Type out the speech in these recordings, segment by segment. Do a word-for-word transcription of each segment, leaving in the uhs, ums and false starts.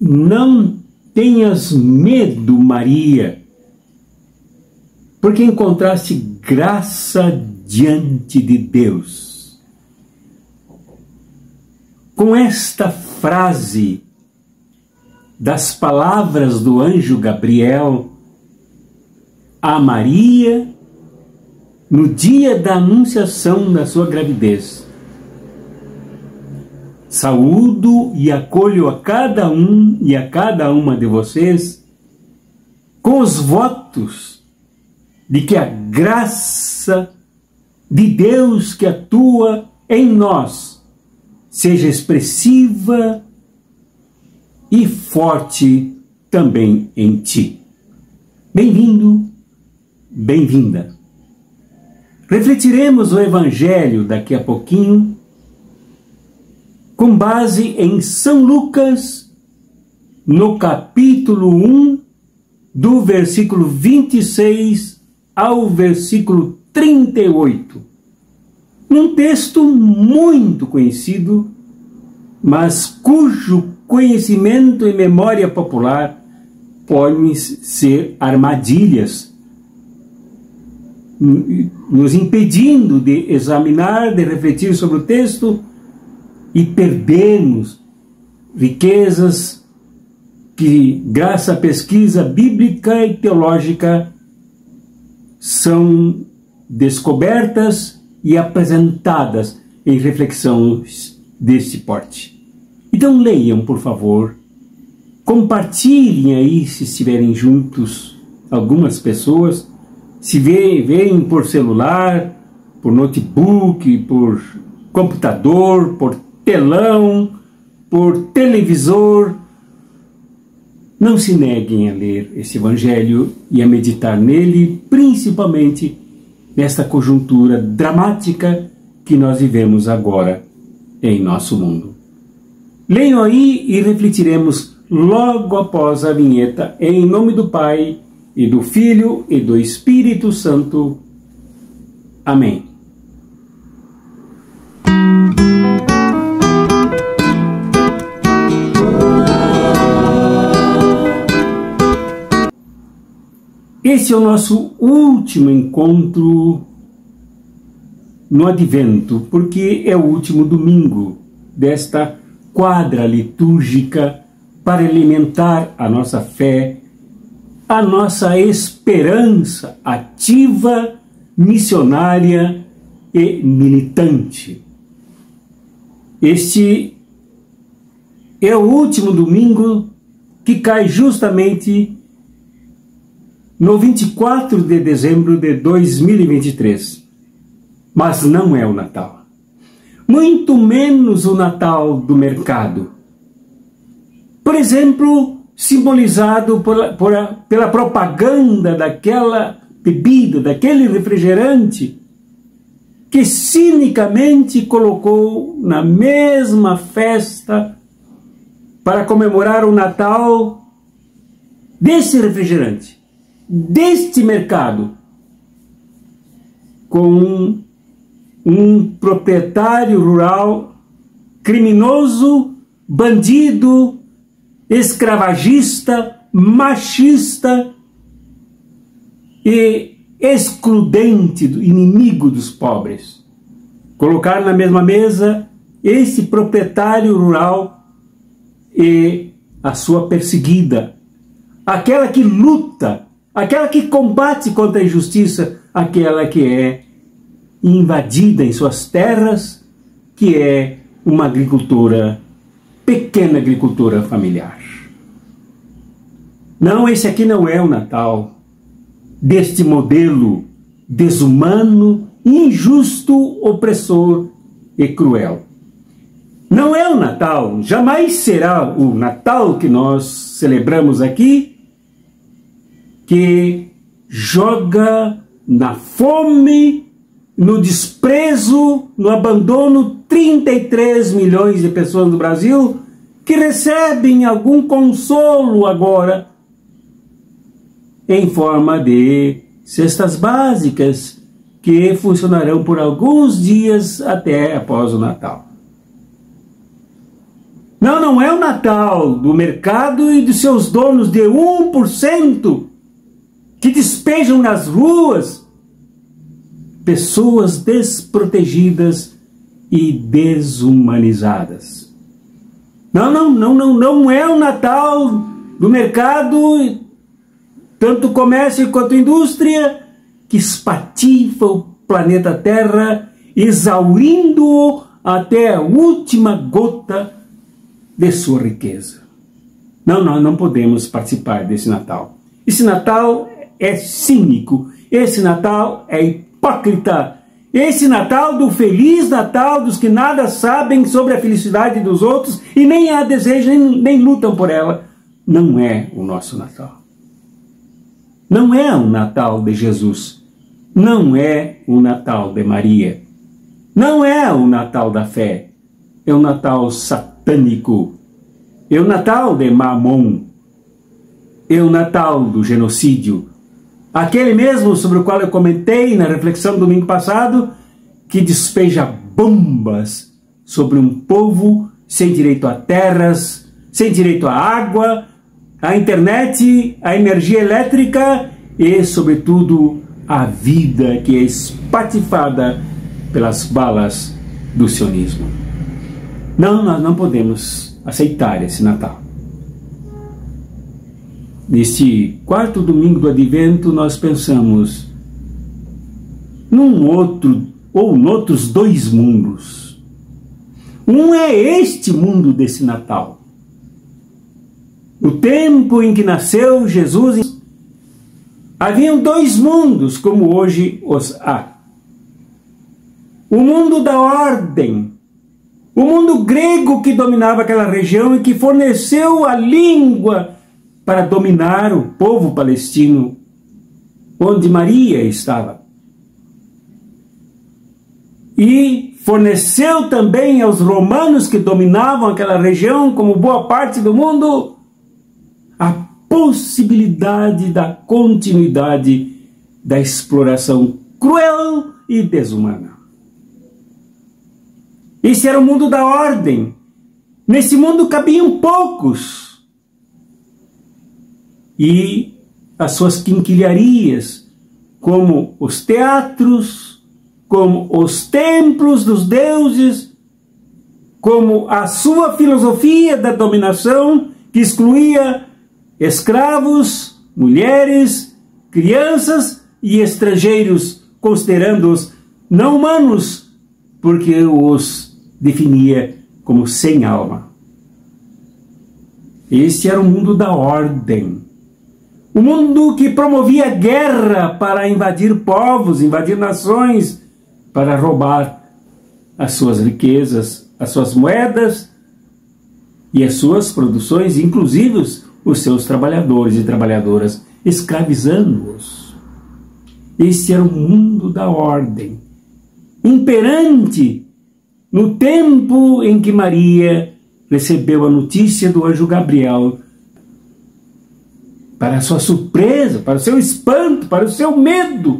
Não tenhas medo, Maria, porque encontraste graça diante de Deus. Com esta frase das palavras do anjo Gabriel a Maria, no dia da anunciação da sua gravidez, saúdo e acolho a cada um e a cada uma de vocês com os votos de que a graça de Deus que atua em nós seja expressiva e forte também em ti. Bem-vindo, bem-vinda. Refletiremos o Evangelho daqui a pouquinho com base em São Lucas, no capítulo um, do versículo vinte e seis ao versículo trinta e oito. Um texto muito conhecido, mas cujo conhecimento e memória popular podem ser armadilhas, nos impedindo de examinar, de refletir sobre o texto e perdermos riquezas que, graças à pesquisa bíblica e teológica, são descobertas e apresentadas em reflexões deste porte. Então leiam, por favor, compartilhem aí, se estiverem juntos, algumas pessoas, se veem por celular, por notebook, por computador, por telão, por televisor. Não se neguem a ler esse Evangelho e a meditar nele, principalmente nesta conjuntura dramática que nós vivemos agora em nosso mundo. Leiam aí e refletiremos logo após a vinheta, em nome do Pai, e do Filho, e do Espírito Santo. Amém. Esse é o nosso último encontro no Advento, porque é o último domingo desta quadra litúrgica para alimentar a nossa fé, a nossa esperança ativa, missionária e militante. Este é o último domingo que cai justamente no vinte e quatro de dezembro de dois mil e vinte e três. Mas não é o Natal. Muito menos o Natal do mercado. Por exemplo, simbolizado por, por, pela propaganda daquela bebida, daquele refrigerante, que cinicamente colocou na mesma festa para comemorar o Natal desse refrigerante, deste mercado, com um, um proprietário rural criminoso, bandido, escravagista, machista e excludente, inimigo dos pobres. Colocar na mesma mesa esse proprietário rural e a sua perseguida, aquela que luta, aquela que combate contra a injustiça, aquela que é invadida em suas terras, que é uma agricultora, pequena agricultura familiar. Não, esse aqui não é o Natal deste modelo desumano, injusto, opressor e cruel. Não é o Natal, jamais será o Natal que nós celebramos aqui, que joga na fome, no desprezo, no abandono trinta e três milhões de pessoas no Brasil que recebem algum consolo agora em forma de cestas básicas que funcionarão por alguns dias até após o Natal. Não, não é o Natal do mercado e dos seus donos de um por cento que despejam nas ruas pessoas desprotegidas e desumanizadas. Não, não, não, não, não é o Natal do mercado, tanto comércio quanto indústria, que espatifa o planeta Terra, exaurindo-o até a última gota de sua riqueza. Não, nós não podemos participar desse Natal. Esse Natal é cínico, esse Natal é hipócrita, esse Natal do Feliz Natal dos que nada sabem sobre a felicidade dos outros e nem a desejam, nem, nem lutam por ela, não é o nosso Natal. Não é o Natal de Jesus, não é o Natal de Maria, não é o Natal da fé, é o Natal satânico, é o Natal de Mamon, é o Natal do genocídio, aquele mesmo sobre o qual eu comentei na reflexão do domingo passado, que despeja bombas sobre um povo sem direito a terras, sem direito à água, à internet, à energia elétrica e, sobretudo, à vida que é espatifada pelas balas do sionismo. Não, nós não podemos aceitar esse Natal. Neste quarto domingo do Advento, nós pensamos num outro, ou noutros dois mundos. Um é este mundo desse Natal. No tempo em que nasceu Jesus, haviam dois mundos como hoje os há. O mundo da ordem, o mundo grego que dominava aquela região e que forneceu a língua para dominar o povo palestino, onde Maria estava. E forneceu também aos romanos que dominavam aquela região, como boa parte do mundo, a possibilidade da continuidade da exploração cruel e desumana. Esse era o mundo da ordem. Nesse mundo cabiam poucos. E as suas quinquilharias, como os teatros, como os templos dos deuses, como a sua filosofia da dominação, que excluía escravos, mulheres, crianças e estrangeiros, considerando-os não humanos, porque os definia como sem alma. Esse era o mundo da ordem. O mundo que promovia guerra para invadir povos, invadir nações, para roubar as suas riquezas, as suas moedas e as suas produções, inclusive os seus trabalhadores e trabalhadoras, escravizando-os. Esse era o mundo da ordem, imperante no tempo em que Maria recebeu a notícia do anjo Gabriel. Para a sua surpresa, para o seu espanto, para o seu medo,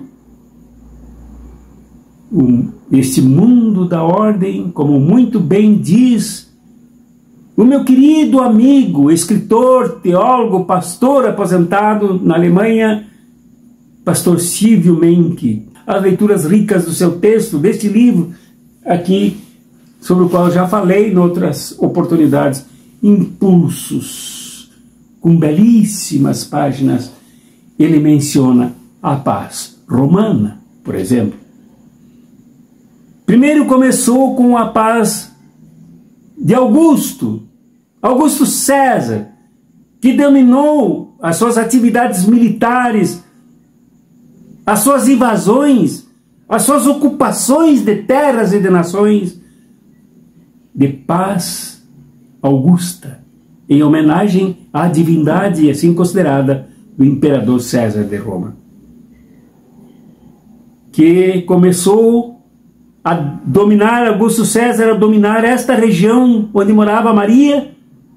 este mundo da ordem, como muito bem diz o meu querido amigo, escritor, teólogo, pastor aposentado na Alemanha, pastor Silvio Menck, as leituras ricas do seu texto, deste livro aqui, sobre o qual eu já falei em outras oportunidades, Impulsos, com belíssimas páginas, ele menciona a paz romana, por exemplo. Primeiro começou com a paz de Augusto, Augusto César, que dominou as suas atividades militares, as suas invasões, as suas ocupações de terras e de nações, de paz augusta, em homenagem à divindade assim considerada do imperador César de Roma, que começou a dominar, Augusto César, a dominar esta região onde morava Maria,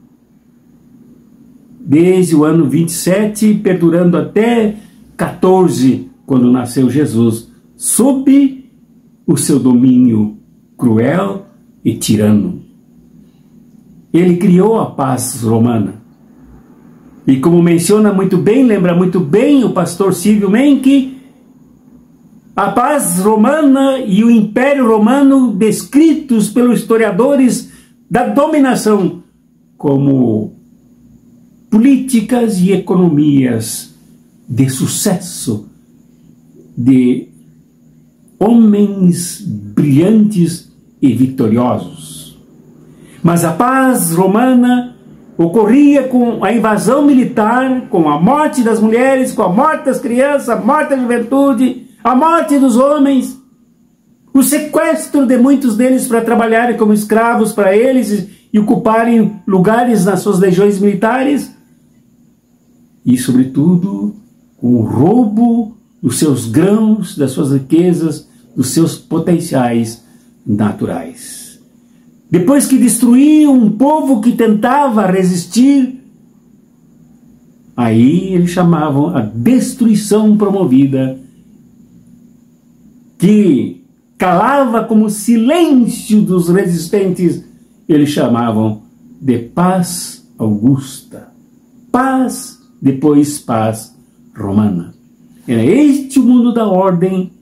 desde o ano vinte e sete, perdurando até quatorze, quando nasceu Jesus, sob o seu domínio cruel e tirano. ele criou a paz romana. E como menciona muito bem, lembra muito bem o pastor Silvio Menck, a paz romana e o Império Romano, descritos pelos historiadores da dominação como políticas e economias de sucesso, de homens brilhantes e vitoriosos. Mas a paz romana ocorria com a invasão militar, com a morte das mulheres, com a morte das crianças, a morte da juventude, a morte dos homens, o sequestro de muitos deles para trabalharem como escravos para eles e ocuparem lugares nas suas legiões militares, e sobretudo com o roubo dos seus grãos, das suas riquezas, dos seus potenciais naturais. Depois que destruíam um povo que tentava resistir, aí eles chamavam a destruição promovida, que calava como silêncio dos resistentes, eles chamavam de paz augusta. Paz, depois paz romana. Era este o mundo da ordem,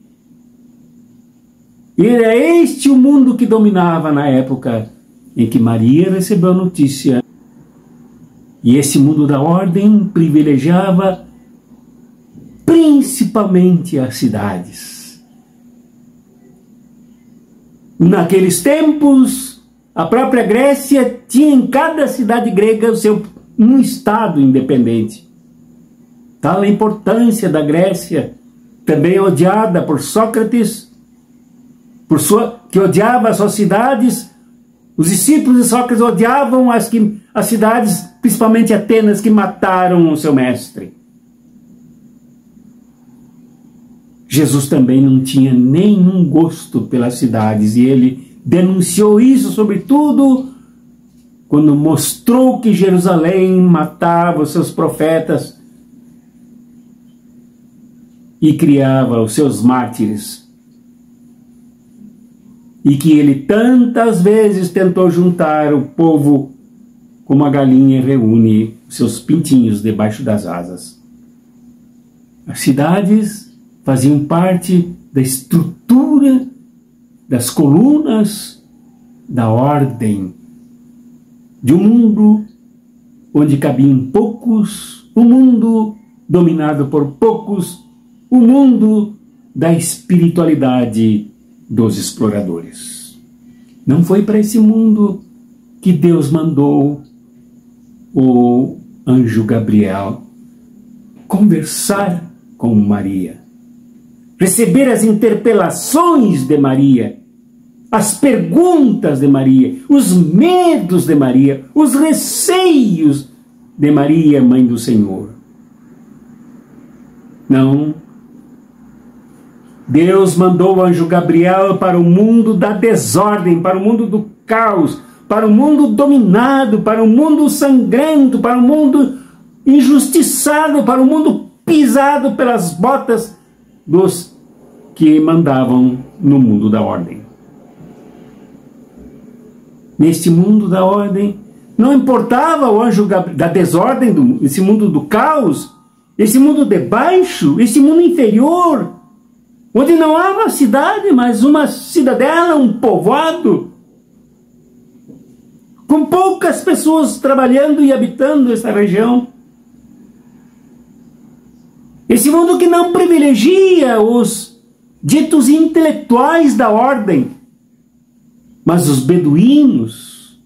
era este o mundo que dominava na época em que Maria recebeu a notícia. E esse mundo da ordem privilegiava principalmente as cidades. Naqueles tempos, a própria Grécia tinha em cada cidade grega o seu um estado independente. Tal a importância da Grécia, também odiada por Sócrates, por sua, que odiava as suas cidades. Os discípulos de Sócrates odiavam as, que, as cidades, principalmente Atenas, que mataram o seu mestre. Jesus também não tinha nenhum gosto pelas cidades, e ele denunciou isso, sobretudo, quando mostrou que Jerusalém matava os seus profetas e criava os seus mártires. E que ele tantas vezes tentou juntar o povo como a galinha reúne seus pintinhos debaixo das asas. As cidades faziam parte da estrutura, das colunas, da ordem, de um mundo onde cabiam poucos, um mundo dominado por poucos, o um mundo da espiritualidade dos exploradores. Não foi para esse mundo que Deus mandou o anjo Gabriel conversar com Maria, receber as interpelações de Maria, as perguntas de Maria, os medos de Maria, os receios de Maria, mãe do Senhor. Não. Deus mandou o anjo Gabriel para o mundo da desordem, para o mundo do caos, para o mundo dominado, para o mundo sangrento, para o mundo injustiçado, para o mundo pisado pelas botas dos que mandavam no mundo da ordem. Neste mundo da ordem, não importava o anjo da desordem, esse mundo do caos, esse mundo de baixo, esse mundo inferior, onde não há uma cidade, mas uma cidadela, um povoado, com poucas pessoas trabalhando e habitando essa região. Esse mundo que não privilegia os ditos intelectuais da ordem, mas os beduínos,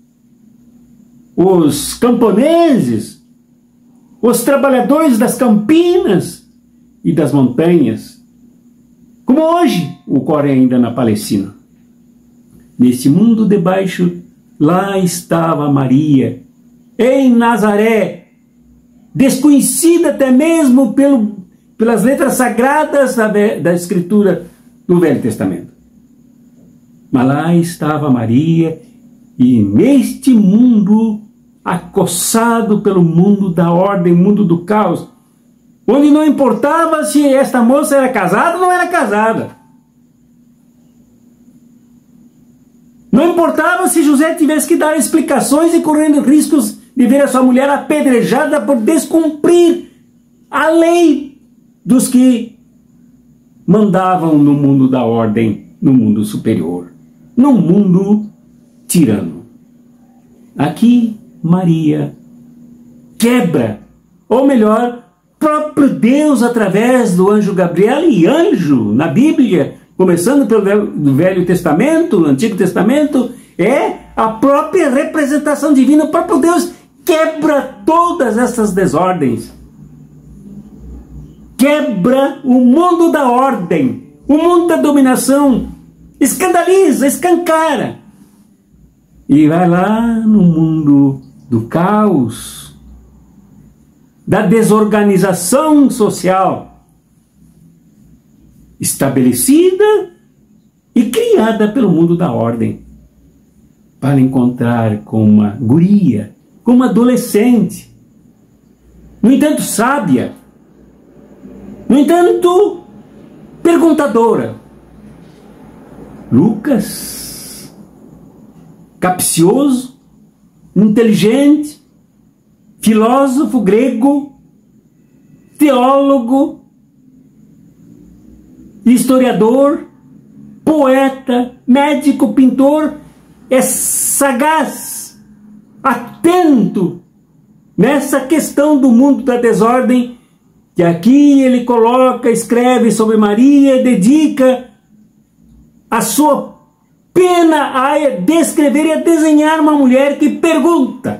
os camponeses, os trabalhadores das campinas e das montanhas, como hoje ocorre ainda na Palestina. Nesse mundo de baixo, lá estava Maria, em Nazaré, desconhecida até mesmo pelo, pelas letras sagradas da, da Escritura do Velho Testamento. Mas lá estava Maria, e neste mundo, acossado pelo mundo da ordem, mundo do caos, onde não importava se esta moça era casada ou não era casada. Não importava se José tivesse que dar explicações e correndo riscos de ver a sua mulher apedrejada por descumprir a lei dos que mandavam no mundo da ordem, no mundo superior, no mundo tirano. Aqui Maria quebra, ou melhor, próprio Deus através do anjo Gabriel, e anjo na Bíblia, começando pelo Velho Testamento, Antigo Testamento, é a própria representação divina. O próprio Deus quebra todas essas desordens. Quebra o mundo da ordem, o mundo da dominação, escandaliza, escancara. E vai lá no mundo do caos, da desorganização social, estabelecida e criada pelo mundo da ordem, para encontrar com uma guria, com uma adolescente, no entanto sábia, no entanto perguntadora. Lucas, capcioso, inteligente, filósofo grego, teólogo, historiador, poeta, médico, pintor, é sagaz, atento nessa questão do mundo da desordem, que aqui ele coloca, escreve sobre Maria, dedica a sua pena a descrever e a desenhar uma mulher que pergunta,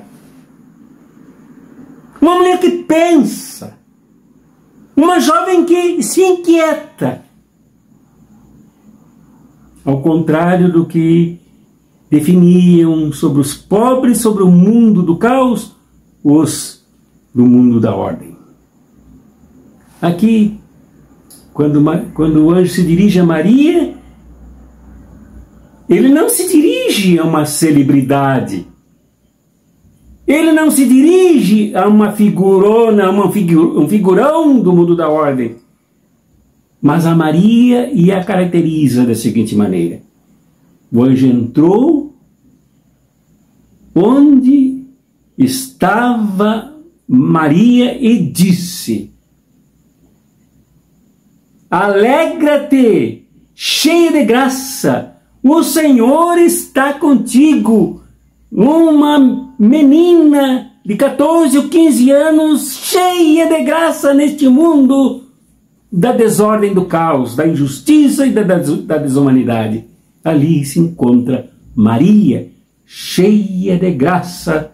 uma mulher que pensa, uma jovem que se inquieta, ao contrário do que definiam sobre os pobres, sobre o mundo do caos, os do mundo da ordem. Aqui, quando, quando o anjo se dirige a Maria, ele não se dirige a uma celebridade, ele não se dirige a uma figurona, a uma figu, um figurão do mundo da ordem, mas a Maria, e a caracteriza da seguinte maneira: o anjo entrou onde estava Maria e disse: alegra-te, cheia de graça, o Senhor está contigo. Uma menina de quatorze ou quinze anos, cheia de graça neste mundo da desordem, do caos, da injustiça e da, da, da desumanidade. Ali se encontra Maria, cheia de graça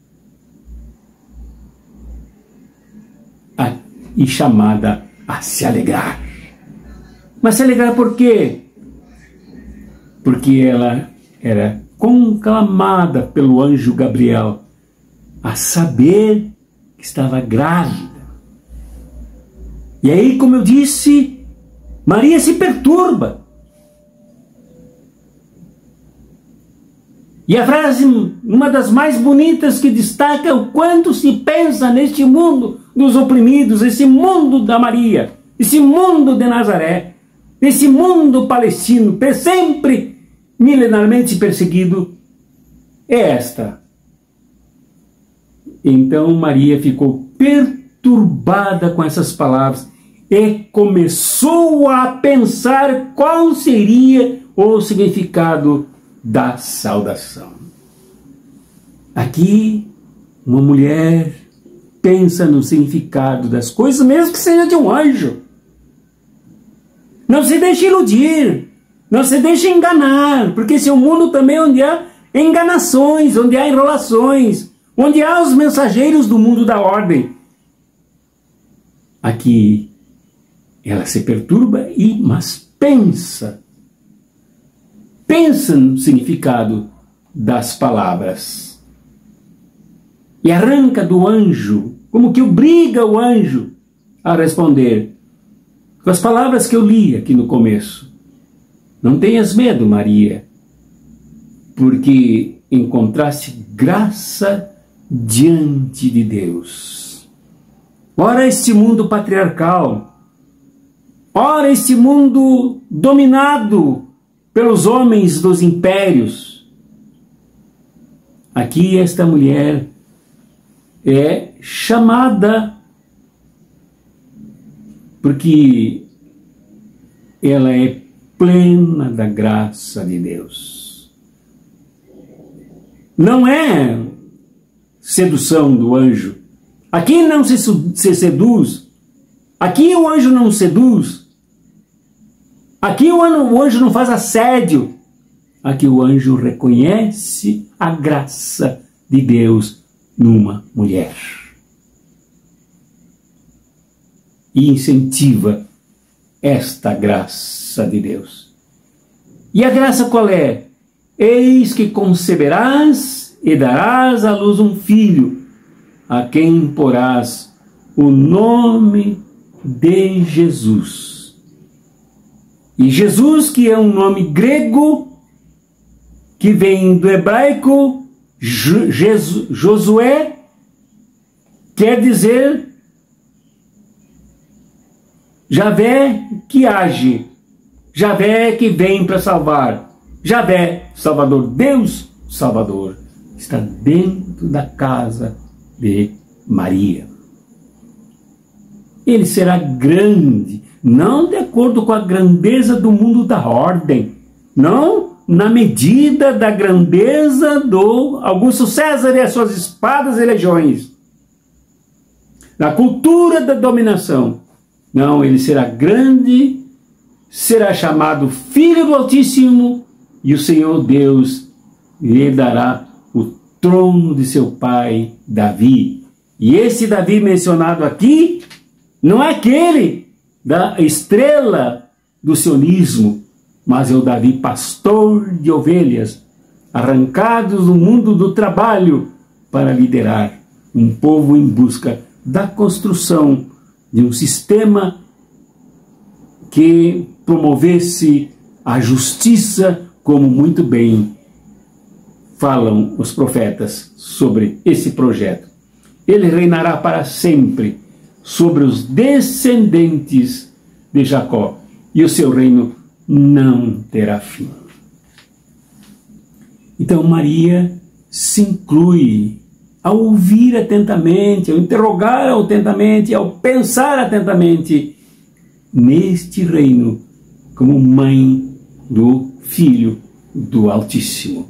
a, e chamada a se alegrar. Mas se alegrar por quê? Porque ela era conclamada pelo anjo Gabriel a saber que estava grávida. E aí, como eu disse, Maria se perturba. E a frase, uma das mais bonitas, que destaca o quanto se pensa neste mundo dos oprimidos, esse mundo da Maria, esse mundo de Nazaré, esse mundo palestino, sempre milenarmente perseguido, é esta. Então Maria ficou perturbada com essas palavras e começou a pensar qual seria o significado da saudação. Aqui, uma mulher pensa no significado das coisas, mesmo que seja de um anjo. Não se deixe iludir, não se deixe enganar, porque esse é um mundo também onde há enganações, onde há enrolações, onde há os mensageiros do mundo da ordem. Aqui ela se perturba, e mas pensa, pensa no significado das palavras. E arranca do anjo, como que obriga o anjo a responder, com as palavras que eu li aqui no começo. Não tenhas medo, Maria, porque encontraste graça diante de Deus. Ora, este mundo patriarcal, ora, este mundo dominado pelos homens dos impérios, aqui esta mulher é chamada porque ela é plena da graça de Deus. Não é sedução do anjo. Aqui não se, se seduz. Aqui o anjo não seduz. Aqui o anjo, o anjo não faz assédio. Aqui o anjo reconhece a graça de Deus numa mulher. E incentiva esta graça de Deus. E a graça qual é? Eis que conceberás e darás à luz um filho, a quem porás o nome de Jesus. E Jesus, que é um nome grego, que vem do hebraico Josué, quer dizer Javé que age, Javé que vem para salvar, Javé, Salvador, Deus Salvador, está dentro da casa de Maria. Ele será grande, não de acordo com a grandeza do mundo da ordem, não na medida da grandeza do Augusto César e as suas espadas e legiões, na cultura da dominação. Não, ele será grande, será chamado Filho do Altíssimo, e o Senhor Deus lhe dará o trono de seu pai Davi. E esse Davi mencionado aqui não é aquele da estrela do sionismo, mas é o Davi pastor de ovelhas, arrancados do mundo do trabalho para liderar um povo em busca da construção de um sistema que promovesse a justiça, como muito bem falam os profetas sobre esse projeto. Ele reinará para sempre sobre os descendentes de Jacó, e o seu reino não terá fim. Então Maria se inclui ao ouvir atentamente, ao interrogar atentamente, ao pensar atentamente neste reino como mãe do Filho do Altíssimo.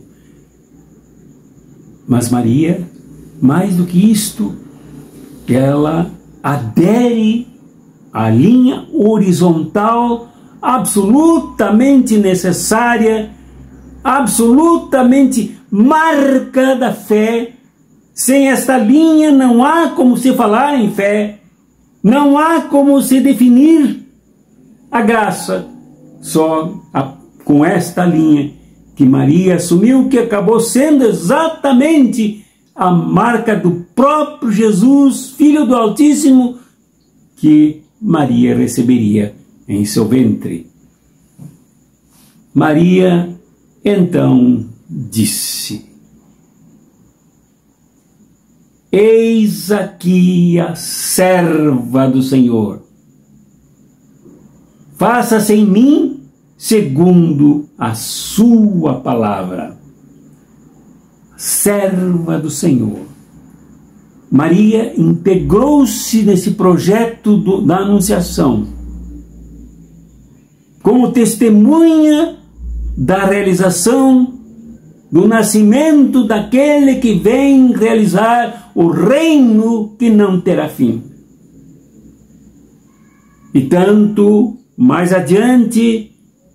Mas Maria, mais do que isto, ela adere à linha horizontal absolutamente necessária, absolutamente marca da fé. Sem esta linha não há como se falar em fé, não há como se definir a graça. Só a, com esta linha que Maria assumiu, que acabou sendo exatamente a marca do próprio Jesus, Filho do Altíssimo, que Maria receberia em seu ventre. Maria então disse: eis aqui a serva do Senhor, faça-se em mim segundo a sua palavra. Serva do Senhor. Maria integrou-se nesse projeto do, da Anunciação, como testemunha da realização do nascimento daquele que vem realizar o reino que não terá fim. E tanto mais adiante,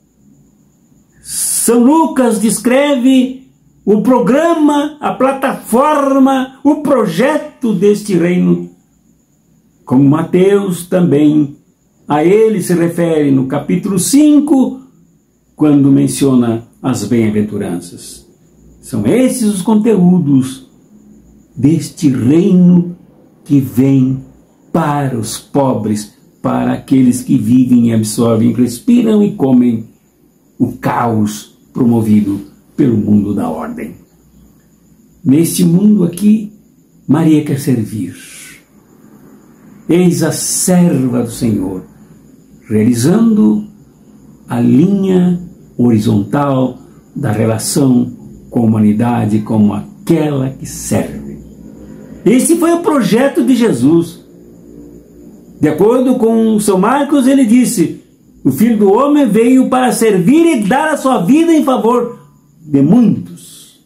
São Lucas descreve o programa, a plataforma, o projeto deste reino, como Mateus também a ele se refere no capítulo cinco, quando menciona as bem-aventuranças. São esses os conteúdos deste reino que vem para os pobres, para aqueles que vivem, absorvem, respiram e comem o caos promovido pelo mundo da ordem. Neste mundo aqui, Maria quer servir. Eis a serva do Senhor, realizando a linha horizontal da relação com a humanidade, com a daquela que serve. Esse foi o projeto de Jesus. De acordo com São Marcos, ele disse: o Filho do Homem veio para servir e dar a sua vida em favor de muitos.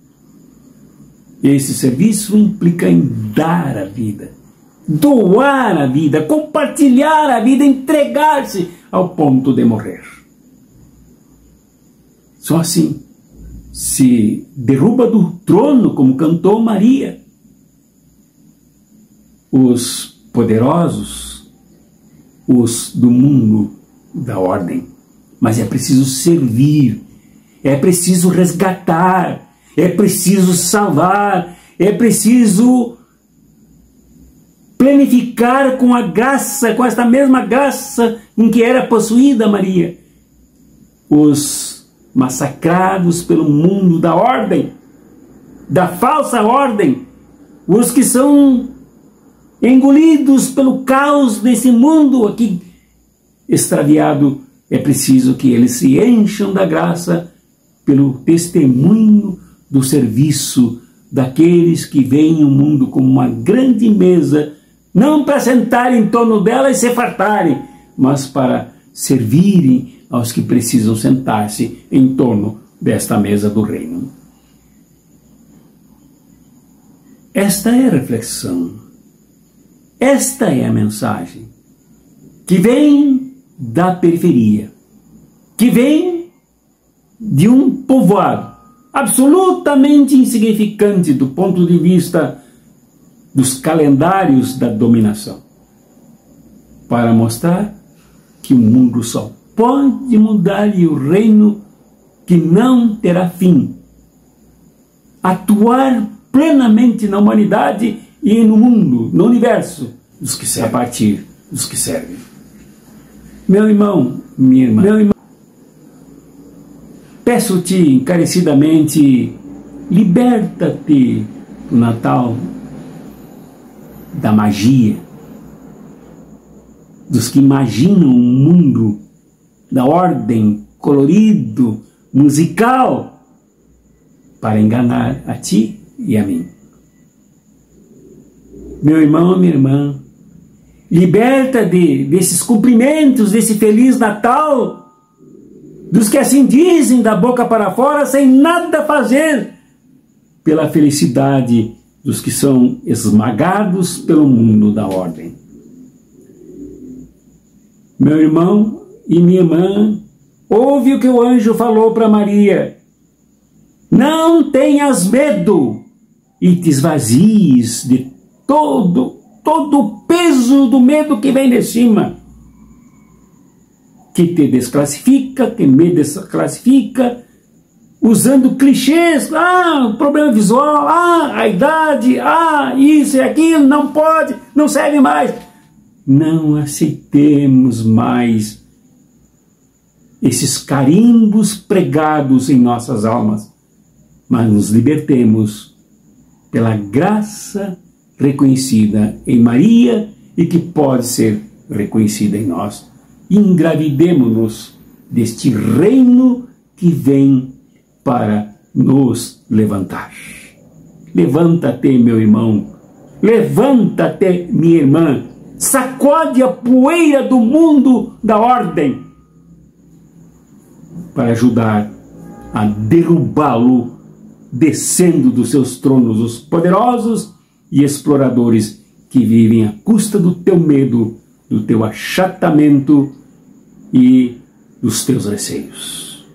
Esse serviço implica em dar a vida, doar a vida, compartilhar a vida, entregar-se ao ponto de morrer. Só assim se derruba do trono, como cantou Maria, os poderosos, os do mundo da ordem. Mas é preciso servir, é preciso resgatar, é preciso salvar, é preciso planificar com a graça, com esta mesma graça em que era possuída Maria, os massacrados pelo mundo da ordem, da falsa ordem, os que são engolidos pelo caos desse mundo aqui extraviado. É preciso que eles se encham da graça pelo testemunho do serviço daqueles que veem o mundo como uma grande mesa, não para sentar em torno dela e se fartarem, mas para servirem aos que precisam sentar-se em torno desta mesa do reino. Esta é a reflexão, esta é a mensagem que vem da periferia, que vem de um povoado absolutamente insignificante do ponto de vista dos calendários da dominação, para mostrar que o mundo só pode mudar e o reino que não terá fim atuar plenamente na humanidade e no mundo, no universo, dos que servem, a partir dos que servem. Meu irmão, minha irmã, meu irmão, peço-te encarecidamente, liberta-te do Natal, da magia, dos que imaginam um mundo da ordem, colorido, musical, para enganar a ti e a mim. Meu irmão, minha irmã, liberta de, desses cumprimentos, desse Feliz Natal, dos que assim dizem da boca para fora, sem nada fazer pela felicidade dos que são esmagados pelo mundo da ordem. Meu irmão e minha irmã, ouve o que o anjo falou para Maria: não tenhas medo e te esvazies de todo, todo o peso do medo que vem de cima, que te desclassifica, que me desclassifica, usando clichês. Ah, problema visual, ah, a idade, ah, isso e aquilo, não pode, não serve mais. Não aceitemos mais esses carimbos pregados em nossas almas, mas nos libertemos pela graça reconhecida em Maria e que pode ser reconhecida em nós. Engravidemo-nos deste reino que vem para nos levantar. Levanta-te, meu irmão, levanta-te, minha irmã, sacode a poeira do mundo da ordem para ajudar a derrubá-lo, descendo dos seus tronos os poderosos e exploradores que vivem à custa do teu medo, do teu achatamento e dos teus receios.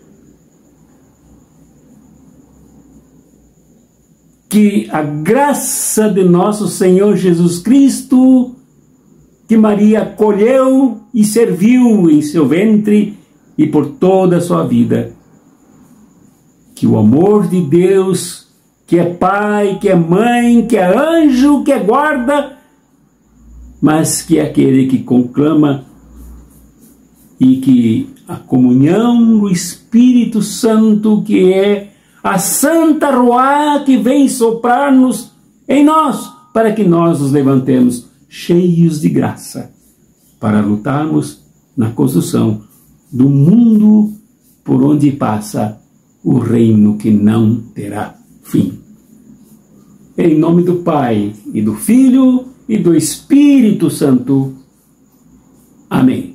Que a graça de nosso Senhor Jesus Cristo, que Maria acolheu e serviu em seu ventre e por toda a sua vida, que o amor de Deus, que é Pai, que é Mãe, que é anjo, que é guarda, mas que é aquele que conclama, e que a comunhão do Espírito Santo, que é a Santa Ruá que vem soprar-nos em nós, para que nós nos levantemos cheios de graça, para lutarmos na construção do mundo por onde passa o reino que não terá fim. Em nome do Pai, e do Filho, e do Espírito Santo. Amém.